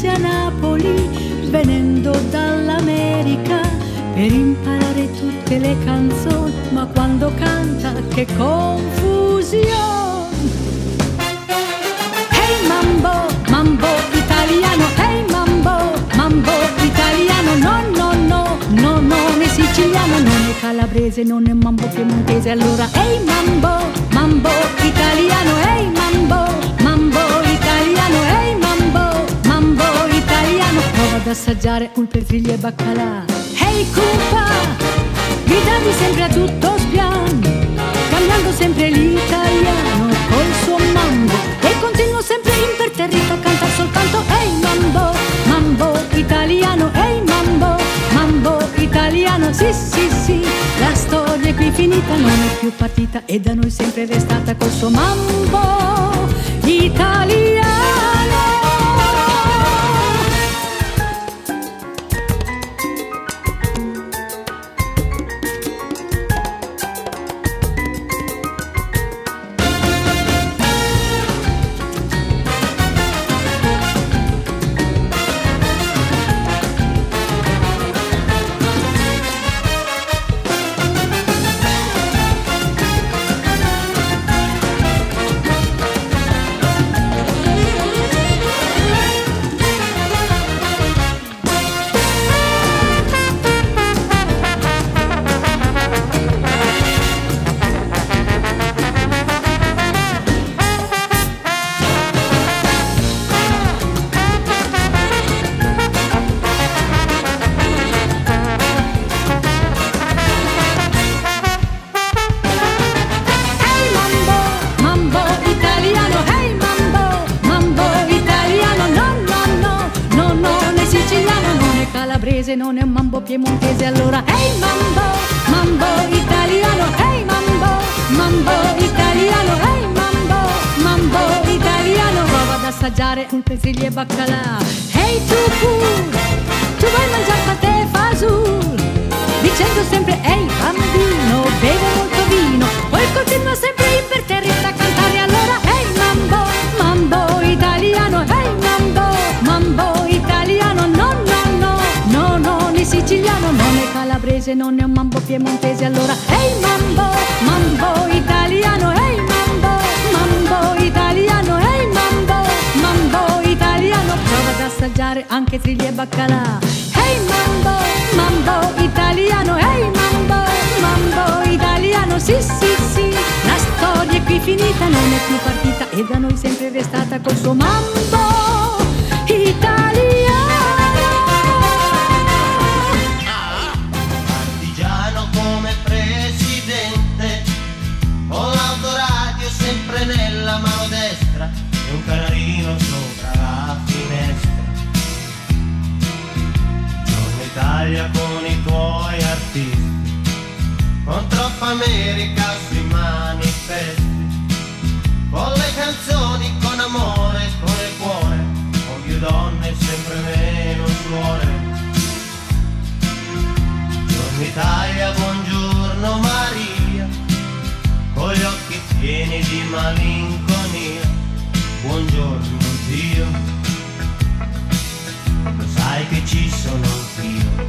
trasferirsi a Napoli, venendo dall'America per imparare tutte le canzoni, ma quando canta che confusione! Hey mambo, mambo italiano, hey mambo, mambo italiano, no, no, no, no, non è siciliano, non è calabrese, non è mambo piemontese, allora hey mambo, mambo italiano, hey mambo, mambo italiano, hey mambo, mambo italiano, prova ad assaggiare un petriglia e baccalà. Hey cupa, guidavi sempre a tutto spiano, cambiando sempre l'italiano col suo mambo, e continuo sempre imperterrito a cantare soltanto hey mambo, mambo italiano, hey mambo, mambo italiano, sì sì sì, la storia è qui finita, non è più partita e da noi sempre restata col suo mambo italiano. Non è un mambo piemontese, allora hey mambo, mambo italiano, hey mambo, mambo italiano, hey mambo, mambo italiano, prova ad assaggiare un petriglia e baccalà. Hey tu pur, tu vuoi mangiare patè e fasul, dicendo sempre hey bambino, bevo molto vino, poi continua sempre imperterrito a cantare, allora hey mambo, mambo italiano, hey mambo, mambo italiano, no no no, no non è siciliano, non è calabrese, non è un mambo piemontese, allora hey mambo, mambo italiano, hey mambo, mambo italiano, hey mambo, mambo italiano, prova ad assaggiare anche triglia e baccalà. Hey mambo, mambo italiano, hey mambo, mambo italiano, sì sì sì, la storia è qui finita, non è più partita e da noi sempre restata col suo mambo italiano. Partigiano come presidente, con l'autoradio sempre nella mano destra e un canarino sopra la finestra. Giorno Italia con i tuoi artisti, con troppa America sui manifesti, con le canzoni, con amore, con il cuore, con più donne e sempre meno suore. Giorno Italia, buongiorno Maria, con gli occhi pieni di malinconia. Buongiorno Dio, lo sai che ci sono anch'io.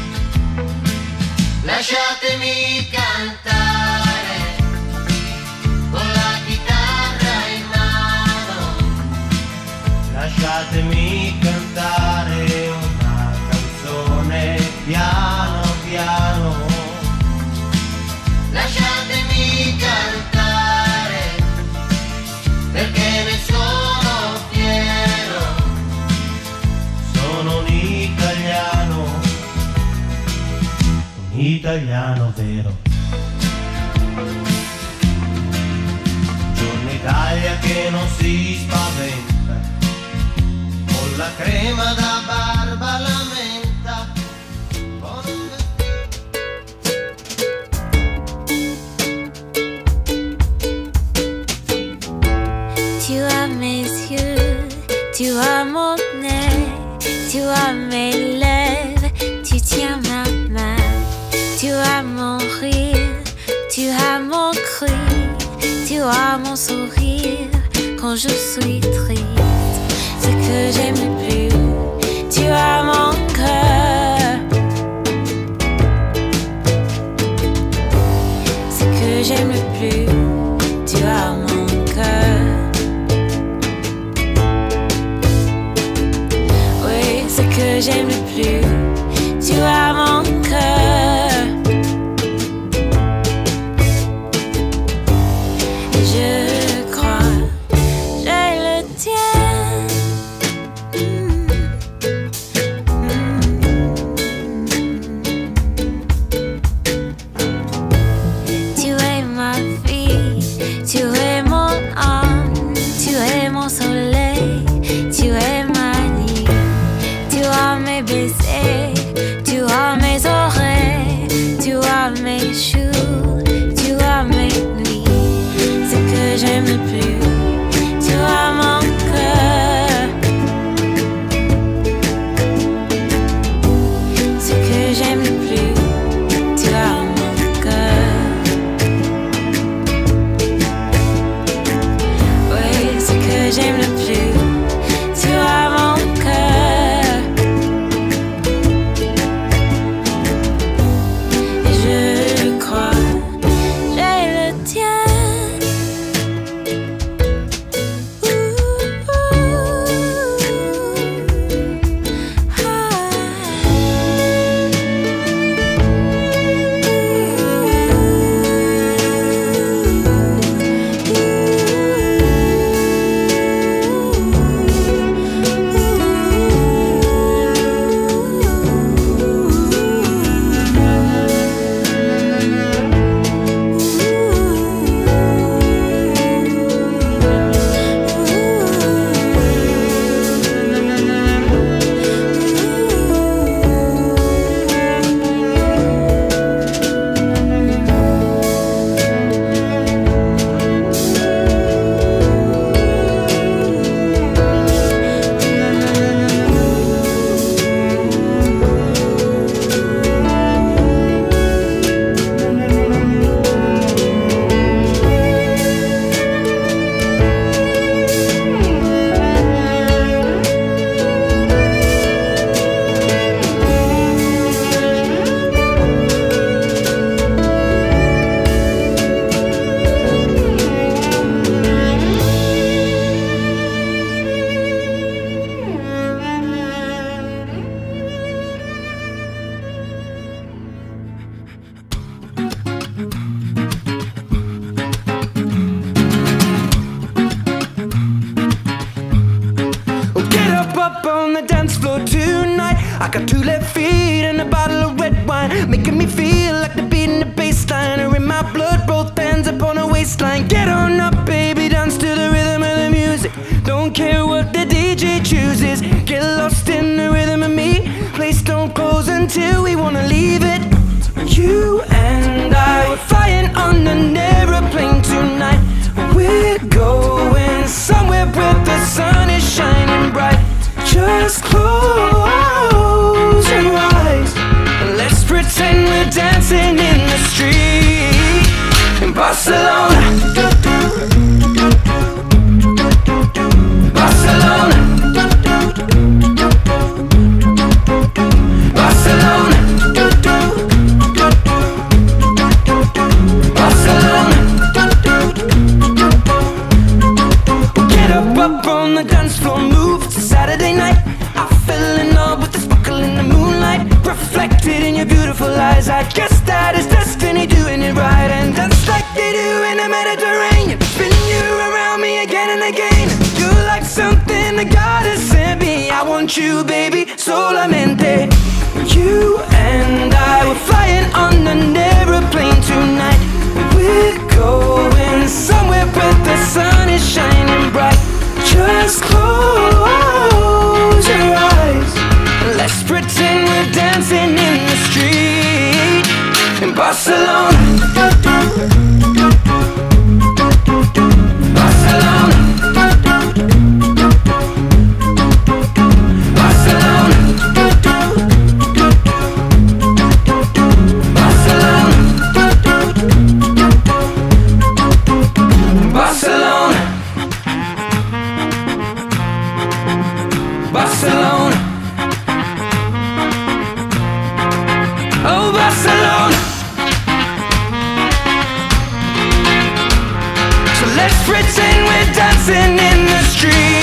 Lasciatemi cantare con la chitarra in mano, lasciatemi cantare una canzone piano piano, lasciatemi cantare perché ne sono fiero, sono un italiano vero. Giorno Italia che non si spaventa, con la crema da barba la menta, con un Tu as mes yeux, tu as mon nez, tu as mes lèvres, tu tiens ma main. Tu as mon rire, tu as mon cri, tu as mon sourire quand je suis triste. Ce que j'aime le plus, j'aime le plus, tu as mon cœur. Oui, ce que j'aime le plus, tu as mon cœur. Je crois, j'ai le tien. Tu es ma fille, tu es mon âme, tu es mon soleil, tu es ma nuit. Tu as mes baisers, tu as mes oreilles, tu as mes jours, tu as mes nuits. Ce que j'aime le plus, tu as mon cœur. Ce que j'aime le plus, tu as mon cœur. Oui, ce que j'aime le plus, tu as mon cœur. Et je crois, j'ai le tien. Up on the dance floor tonight. I got 2 left feet and a bottle of red wine, making me feel like the beat in the bassline are in my blood, both hands upon a waistline. Get on up, baby, dance to the rhythm of the music. Don't care what the DJ chooses. Get lost in the rhythm of me. Place don't close until we wanna leave it. You and I were flying on an aeroplane tonight. We're going somewhere where the sun is shining bright. Just close your eyes and let's pretend we're dancing in the street in Barcelona. Barcelona. Barcelona. Barcelona. Get up on the dance floor, move. It's a Saturday night. I fell in love with the sparkle in the moonlight, reflected in your beautiful eyes. I guess that is destiny doing it right. And dance like they do in the Mediterranean, spin you around me again and again. You're like something that God has sent me. I want you, baby, solamente. You and I were flying on an aeroplane tonight. We're going somewhere where the sun is shining bright. Just close your eyes and let's pretend we're dancing in the street in Barcelona. Barcelona. Barcelona. Barcelona. Barcelona. Barcelona. Oh, Barcelona. Let's pretend we're dancing in the street.